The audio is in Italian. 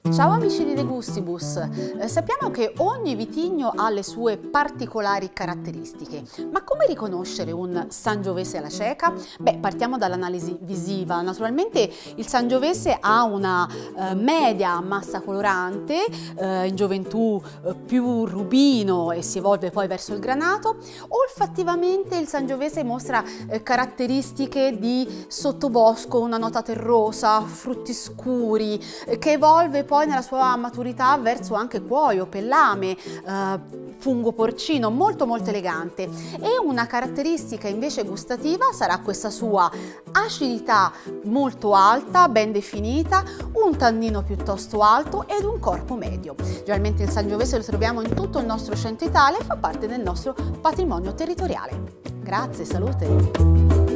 Ciao amici di De Gustibus, sappiamo che ogni vitigno ha le sue particolari caratteristiche, ma come riconoscere un Sangiovese alla cieca? Partiamo dall'analisi visiva. Naturalmente il Sangiovese ha una media massa colorante, in gioventù più rubino e si evolve poi verso il granato. Olfattivamente il Sangiovese mostra caratteristiche di sottobosco, una nota terrosa, frutti scuri, che evolve poi nella sua maturità verso anche cuoio, pellame, fungo porcino, molto elegante. E una caratteristica invece gustativa sarà questa sua acidità molto alta, ben definita, un tannino piuttosto alto ed un corpo medio. Generalmente il Sangiovese lo troviamo in tutto il nostro centro Italia e fa parte del nostro patrimonio territoriale. Grazie, salute!